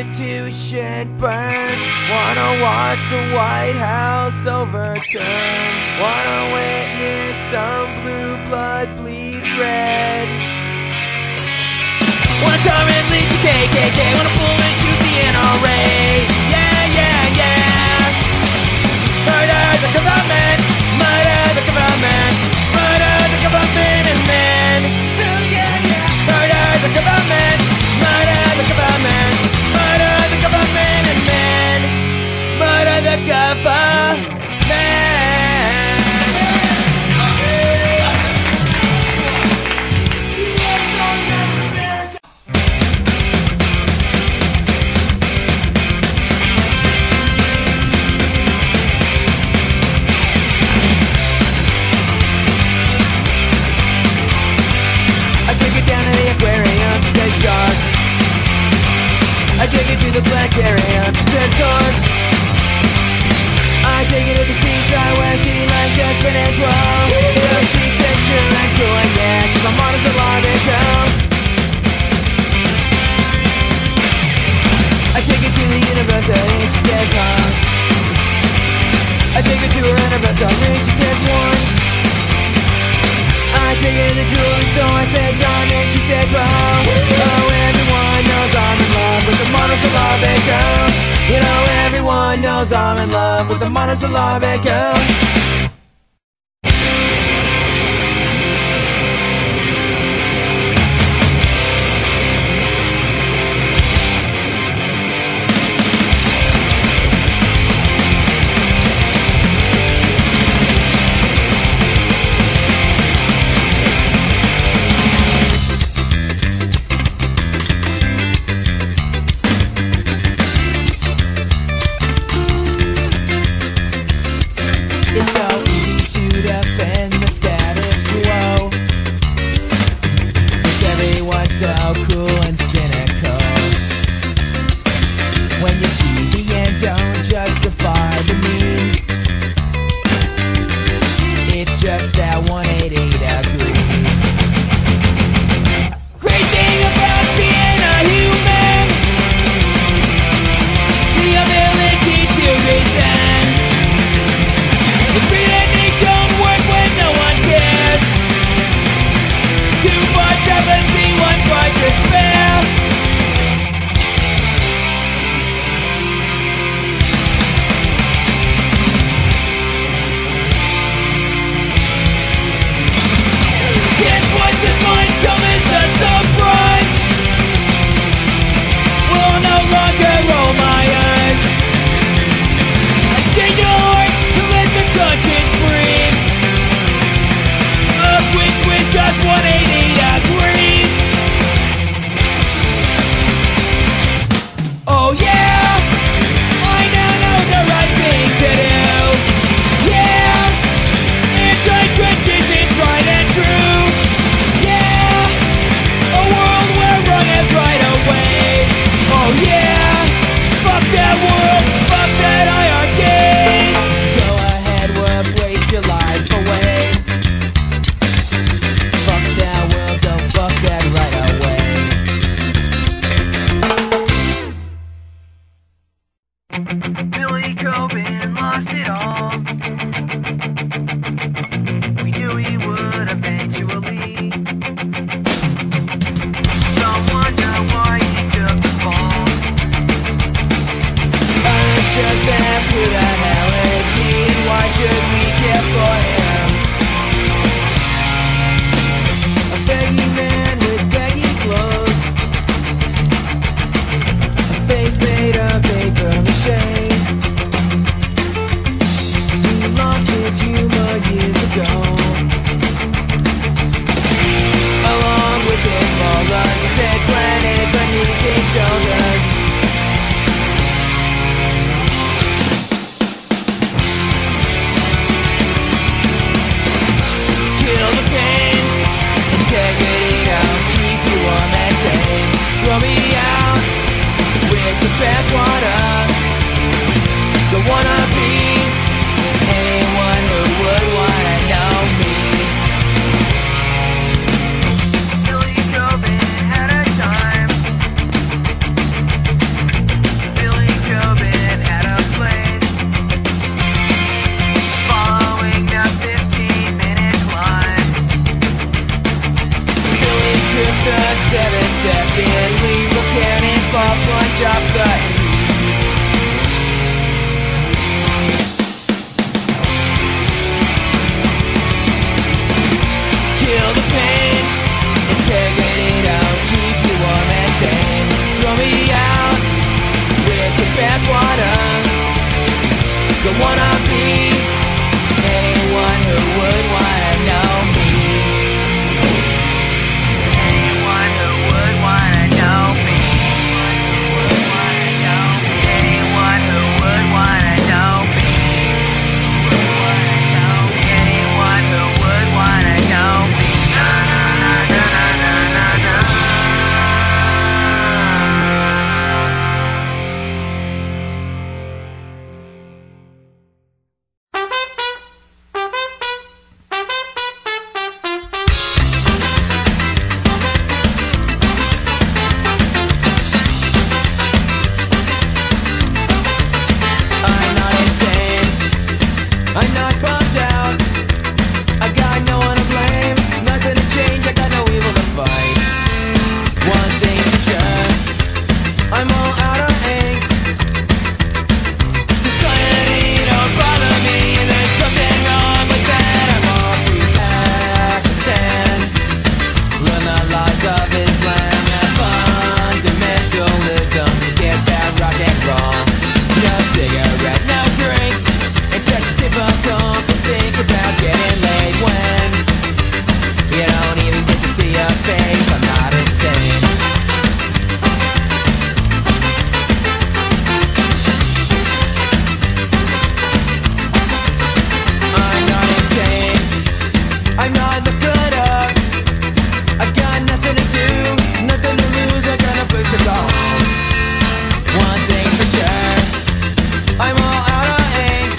Constitution burn. Wanna watch the White House overturn. Wanna witness some blue blood bleed red. Wanna turn and lead to KKK. Wanna pull and shoot the NRA. Yeah, yeah, yeah. Murder the government. Murder the government. Murder the government and men. Murder the government. Murder the government. Murder the government and men. Murder the government. Shark. I take it to the planetarium, she says guard. I take it to the seaside where she likes just spinach roll. You know she said sure and cool and yeah, she's a monosyllabic girl. I take it to the university, she says huh. I take it to her anniversary, she says one. I take it to the jewelry store, I said diamond, she said pearl. Oh, everyone knows I'm in love with the monosyllabic girl. You know everyone knows I'm in love with the monosyllabic girl. It's so easy to defend the status quo, 'cause everyone's so cruel and cynical. When you see the end, don't justify the means. It's just that 180 degrees. Great thing about being a human, the ability to reason. Pretending don't work when no one cares. 2 part sympathy, 1 part despair. Yes, what's in mind come as a surprise. Will no longer roll my eyes. I take your heart to let the conscience free. A quick switch, just 180 degrees. Oh yeah, I now know the right thing to do. Yeah, anti-transition, tried and true. Yeah, a world where wrong is right away. Oh yeah, fuck that world, fuck that hierarchy. Go ahead, world, waste your life away. Fuck that world, don't fuck that right away. Billy Coben lost it all. We knew he would eventually. Some wonder why he took the fall. Let's just ask who the hell is he? Why should we care for him? A baggy man with baggy clothes, a face made of paper mache. He lost his humor years ago, along with his molars, his head planted beneath his shoulders. Kill the pain, integrity don't keep you warm and sane. Throw me out with the bathwater. Don't wanna be anyone who think about getting laid when you don't even get to see your face. I'm not insane. I'm not insane. I'm not looking up. I got nothing to do, nothing to lose. I got no place to go. One thing's for sure, I'm all out of angst.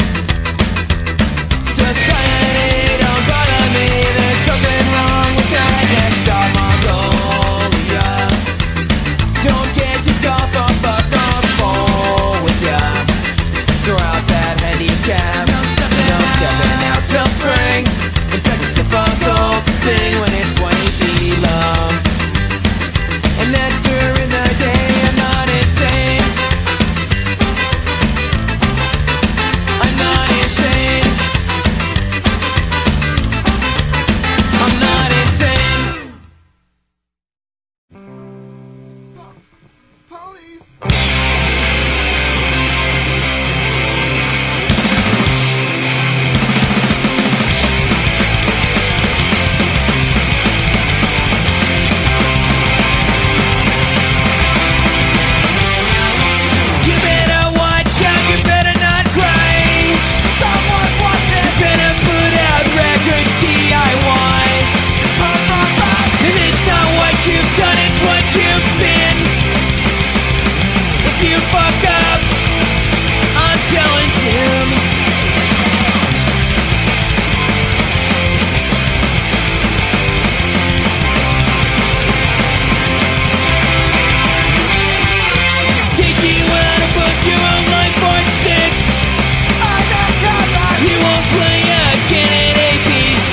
Society don't bother me. There's something wrong with that next stop, Mongolia. Don't get to golf or fuck or fall with ya. Throw out that handicap. No stepping out till spring. In fact, it's difficult to sing when it's 20 feet long. And that's during the day. I'm not insane. I'm not insane. I'm not insane. Police! You better watch out, you better not cry. Someone watching. Better put out records DIY. And it's not what you've done, it's what you've been. If you fuck up, I'm telling Tim. Take you out and book your own line for 6. You won't play again at ABC.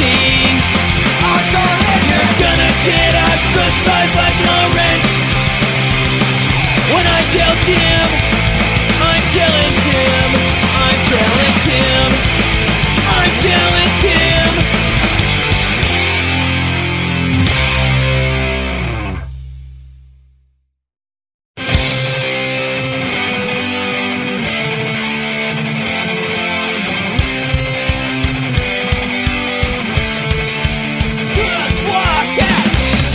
You're gonna get ostracized like Lawrence. When I tell Tim, I'm telling Tim, I'm telling Tim, I'm telling Tim. Let's walk out.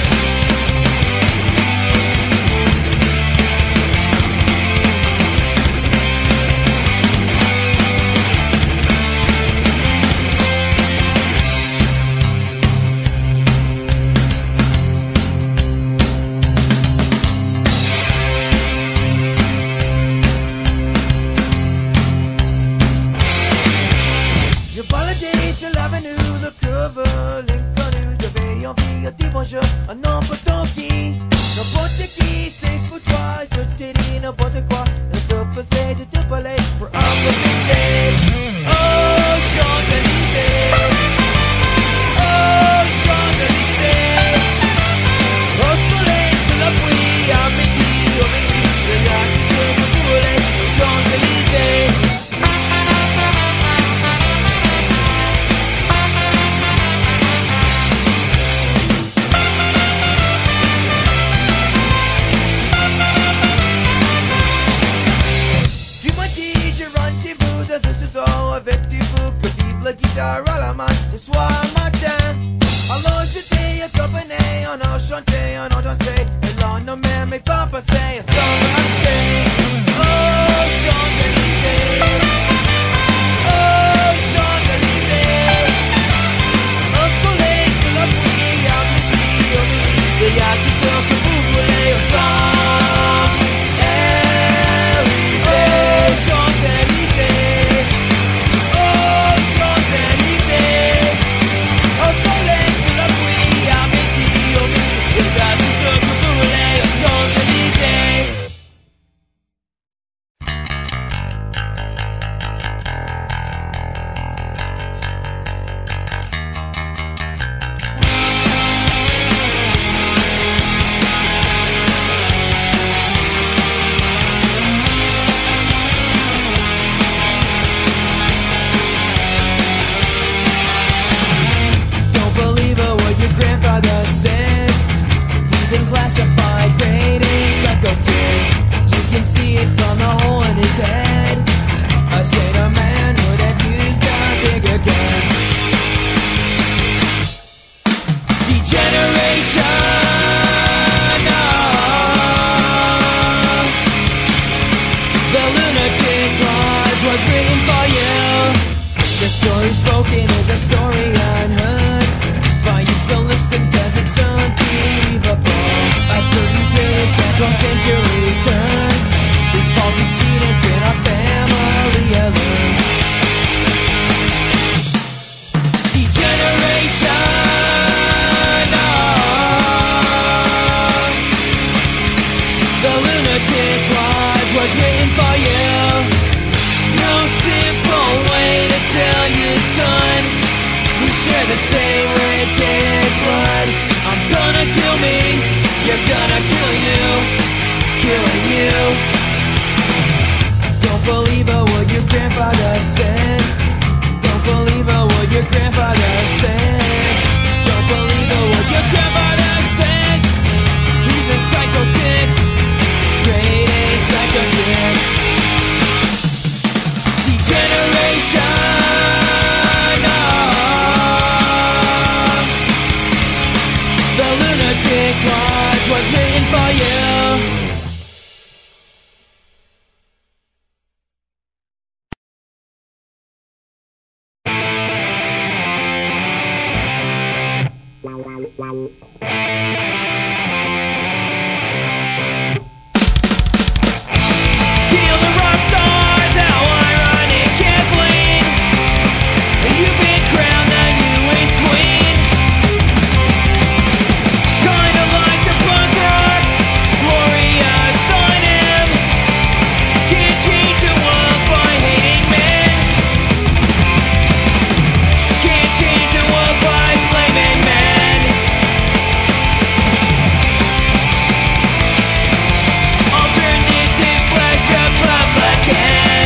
Je baladais sur l'avenue, le cover, l'inconnu. Je vais envie dire bonjour à n'importe qui. N'importe qui, c'est pour toi. Je t'ai dit n'importe quoi. Le sauf c'est de te parler pour un peu de oh, Champs-Élysées. Oh, Champs-Élysées. Au soleil, sous la pluie, à midi, au midi. Regarde tout ce que vous voulez. Champs-Élysées. Tu m'as dit j'ai rendez-vous dans ce soir avec du vous que vive la guitare à la main ce soir matin. Alors j'étais accompagné, on a chanté, on a dansé, et l'on n'a même pas passé à s'embrasser. Oh Champs-Élysées, oh Champs-Élysées. Au soleil, sous la pluie, à midi, au midi, il y a tout ce que vous voulez aux Champs-Élysées. Champs-Élysées, oh Champs-Élysées. Au soleil, sous la pluie, à midi, au midi, il y a tout ce que vous voulez aux Champs-Élysées. broken is a story unheard, but you still listen cause it's unbelievable. A certain truth that for centuries turned this faulty gene has been our family heirloom. Degeneration, the lunatic clause was written for you. No simple way to tell you, son, we share the same red-tainted blood. I'm gonna kill me, you're gonna kill you, killing you. Don't believe a word your grandfather says. Don't believe a word your grandfather says. Don't believe a word your grandfather says. He's a psycho dick, grade A psycho dick. Degeneration, the lunatic clause was written for you. Kill the rock stars, how ironic, Kathleen. You've been crowned the newest queen. Kinda like the punk rock Gloria Steinem. Can't change the world by hating men. Can't change the world by blaming men. Alternative slash Republican.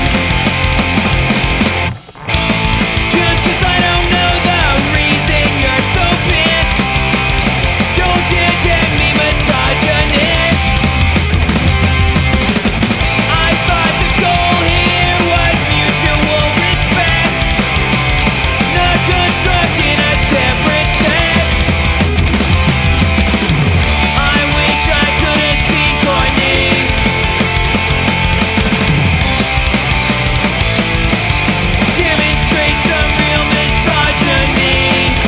Just cause I don't know the reason you're so pissed, don't detect me, misogynist. I thought the goal here was mutual respect, not constructing a separate set. I wish I could have seen Courtney demonstrate some real misogyny.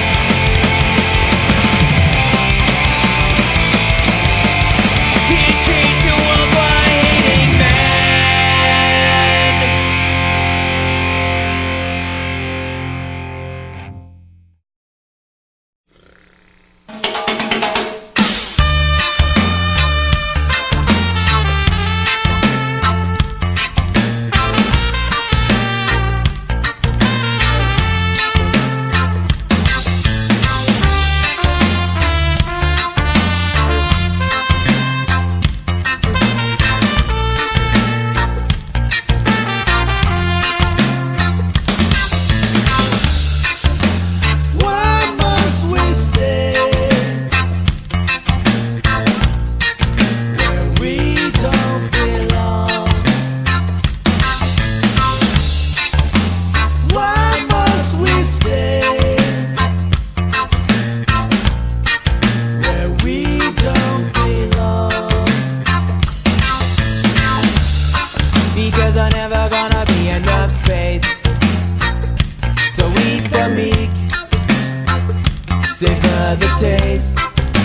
Can't change the world by hating men. Why must we stay where we don't belong? Why must we stay where we don't belong? Because there's never gonna be enough space, so eat the meek, savor the taste.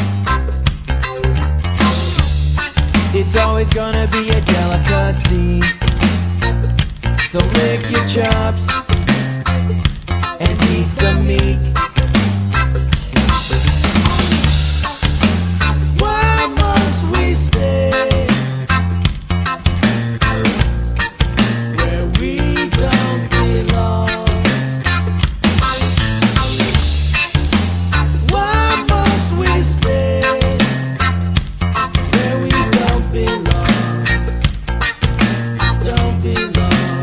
It's always gonna be a delicacy, so lick your chops and eat the meek. Why must we stay where we don't belong? Why must we stay where we don't belong? Don't belong.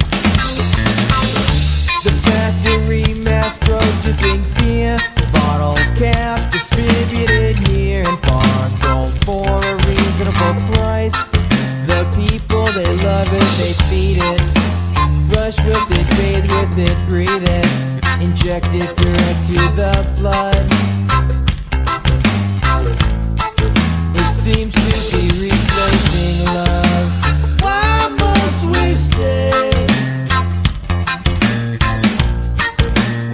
The factory mass producing fear, bottle cap distributed near and far, sold for a reasonable price. The people, they love it, they feed it, brush with it, bathe with it, breathe it, inject it direct to the blood. It seems to be replacing love. Why must we stay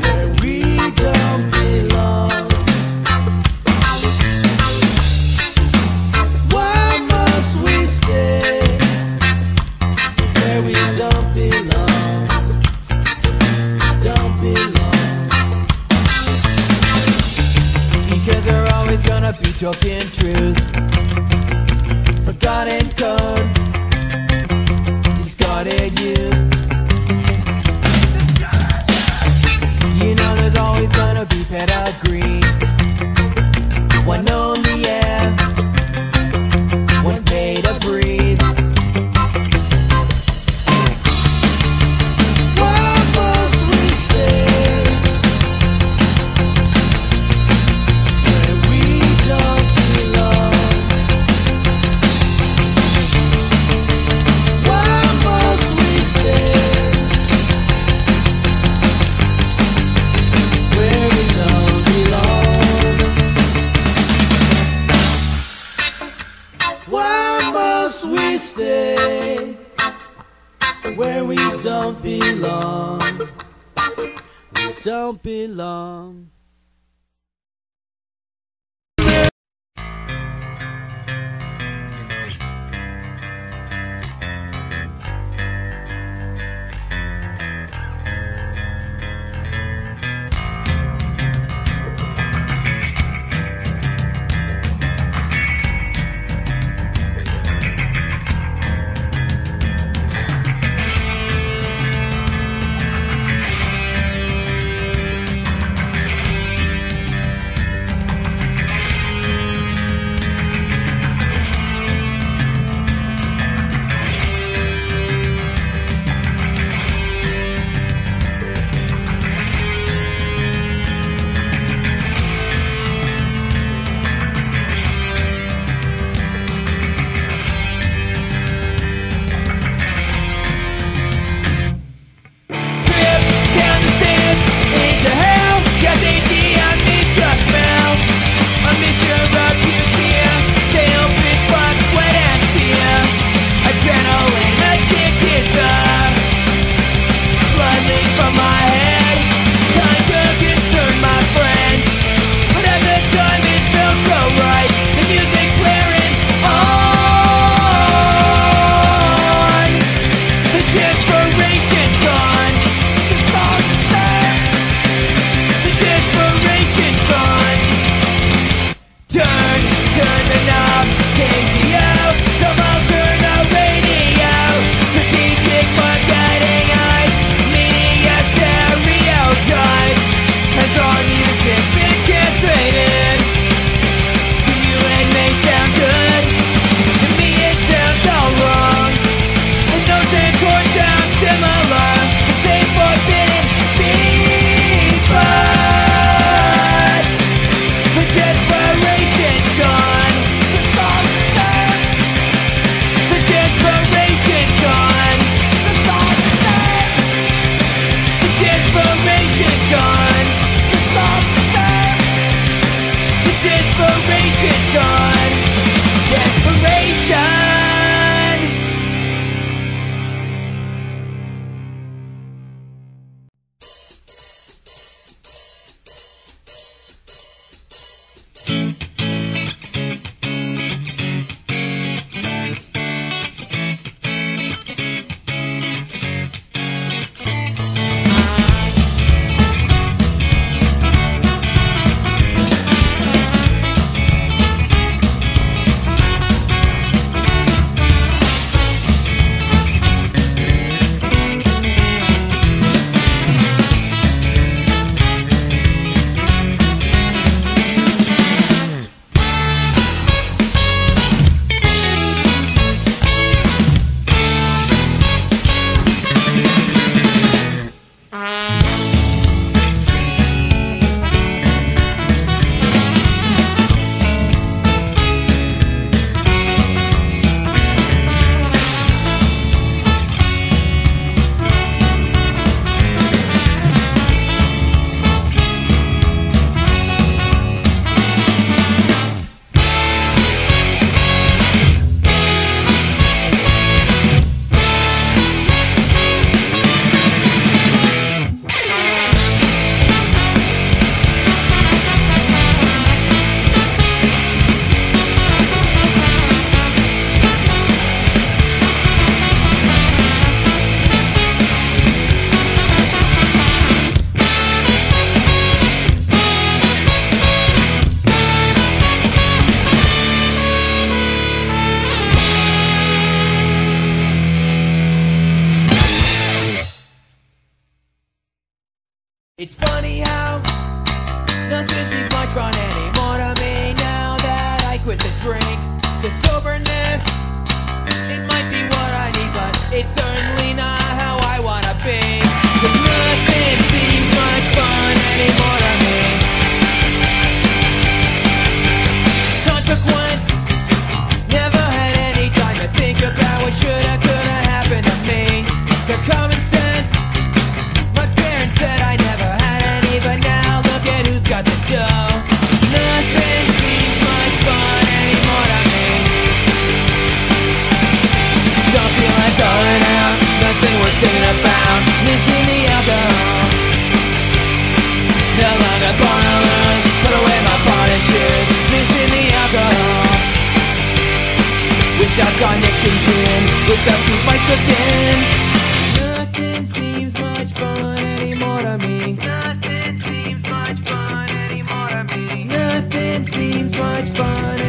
token truth, forgotten code, discarded youth. You know there's always gonna be pedigree, one known the air, one paid to breathe. Why must we stay where we don't belong? Why must we stay where we don't belong? Why must we stay where we don't belong? We don't belong. It's funny how nothing seems much fun anymore to me now that I quit the drink. The soberness, it might be what I need, but it's certainly not how I wanna be. 'Cause nothing seems much fun anymore to me. Consequence, never had any time to think about what shoulda, coulda happened to me. The common sense, my parents said I never had any, but now look at who's got the dough. Nothing seems much fun anymore to me. Don't feel like going out, nothing worth singing about. Missing the alcohol, no longer born to lose. Put away my bonnet shoes. Missing the alcohol, without tonic and gin, without to fight the din. Nothing seems much fun anymore to me. Nothing seems much fun anymore to me. Nothing seems much fun